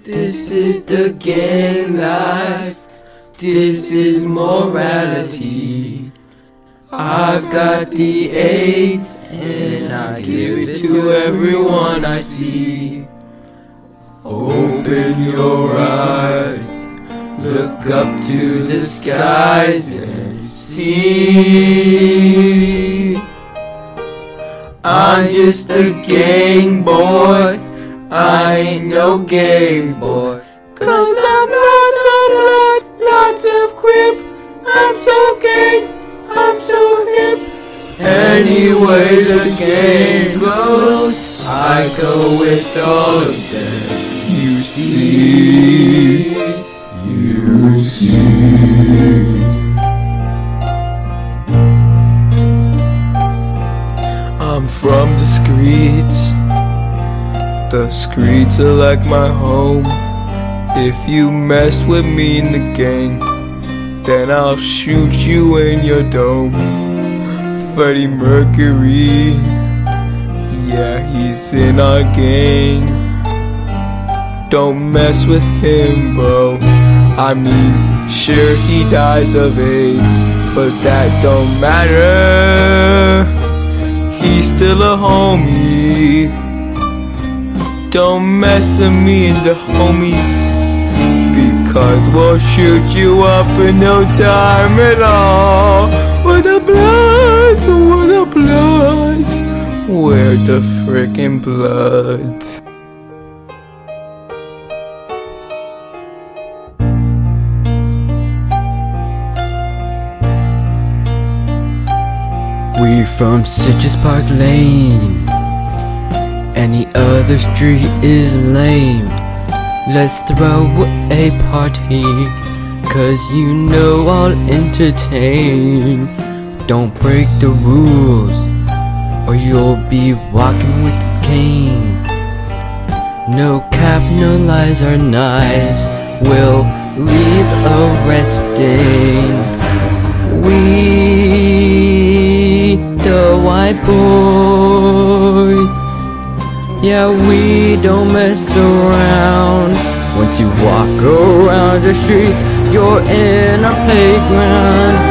This is the gang life. This is morality. I've got the AIDS and I give it to everyone I see. Open your eyes, look up to the skies and see. I'm just a gang boy, I ain't no gay boy. 'Cause I'm lots of blood, lots of crip. I'm so gay, I'm so hip. Anyway the game goes, I go with all of them. You see, you see. I'm from the streets. The streets are like my home. If you mess with me in the gang, then I'll shoot you in your dome. Freddie Mercury, yeah, he's in our gang. Don't mess with him, bro. I mean, sure he dies of AIDS, but that don't matter. He's still a homie. Don't mess with me and the homies, because we'll shoot you up in no time at all. Where the bloods, where the bloods, where the frickin' bloods. We from Citrus Park Lane. Any other street is lame. Let's throw a party, 'cause you know I'll entertain. Don't break the rules, or you'll be walking with a cane. No cap, no lies or knives will leave a resting. We, the white boys, yeah, we don't mess around. Once you walk around the streets, you're in our playground.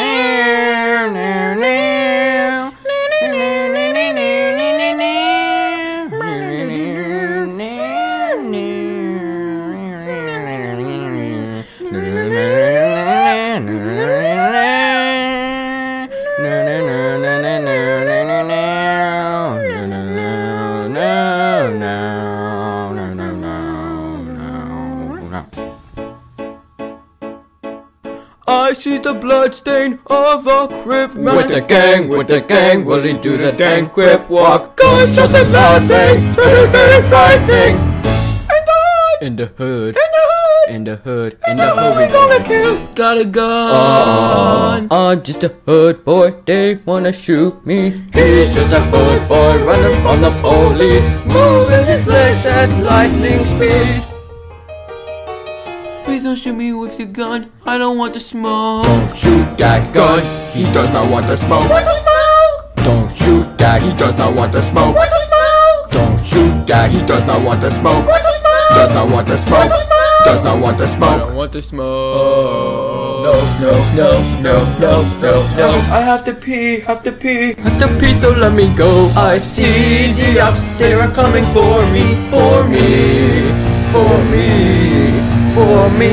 I see the bloodstain of a crip man. With the gang, will he do the dang crip walk? Gunshots and loud bang, very, very frightening. In the hood, in the hood, in the hood, we gonna kill. Got a gun. I'm just a hood boy, they wanna shoot me. He's just a hood boy running from the police, moving his legs at lightning speed. Please don't shoot me with your gun, I don't want the smoke. Don't shoot that gun, he does not want the smoke. Want the smoke? Don't shoot that, he does not want the smoke. Want the smoke? Don't shoot that, he does not want the smoke. Want the smoke? Does not want the smoke. Does not want the smoke. Don't want the smoke. No, no, no, no, no, no, no. I have to pee, have to pee, so let me go. I see the ops, they are coming for me, for me, for me, for me.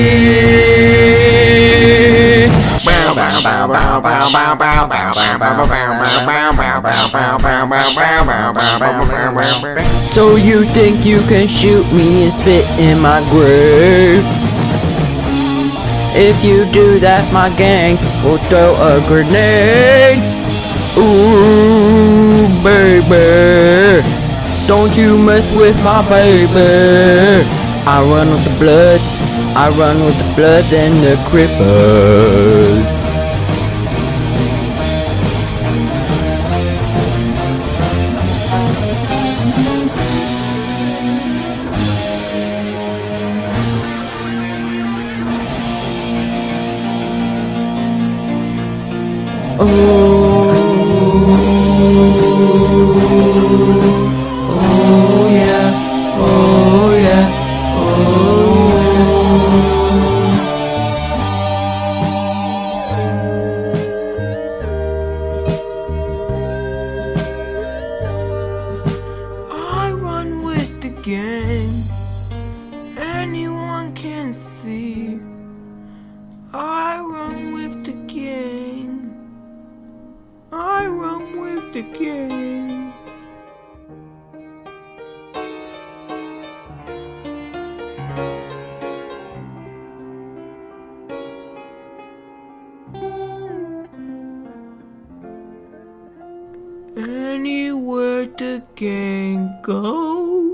So you think you can shoot me and spit in my grave? If you do that, my gang will throw a grenade. Ooh, baby, don't you mess with my baby. I run with the blood, I run with the blood and the crippers. Oh yeah, oh yeah, oh gang. Anyone can see I run with the gang. I run with the gang. Anywhere the gang goes.